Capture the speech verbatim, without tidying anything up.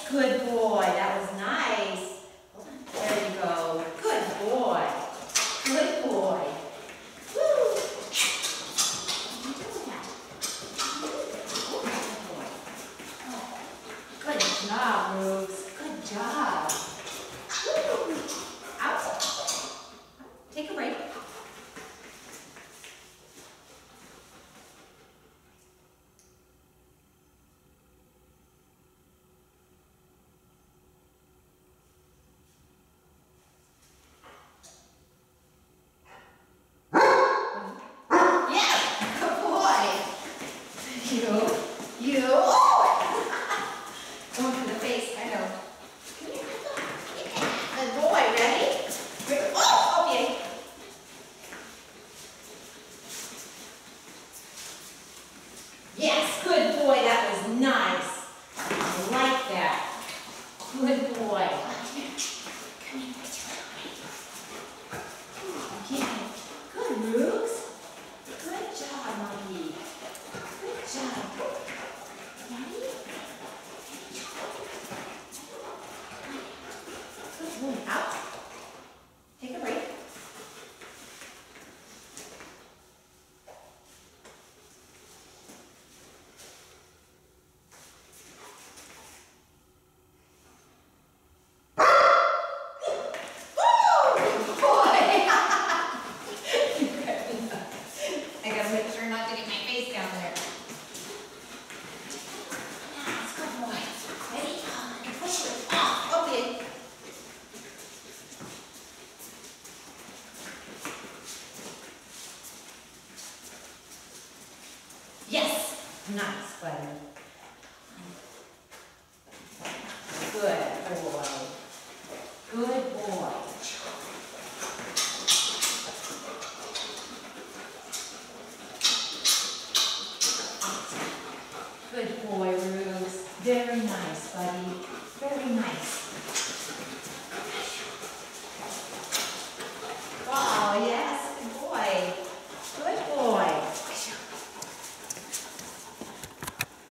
good boy. That was nice. There you go. Good boy. Good boy. Woo. You do that. Good boy. Oh, good job, Rubes. Good job. Woo. Out. Take a break. You, you, oh! Going for the face, I know. Come here, yeah. Good boy, ready? Oh, okay. Yes, good boy, that was nice. I like that. Good boy. Come here, okay. Good, Rubes. Good job, monkey. Good job. Ready? Good boy. Out. Take a break. I gotta make sure not to get my face down there. Yes, good boy. Ready? And push it off. Okay. Yes. Nice, buddy.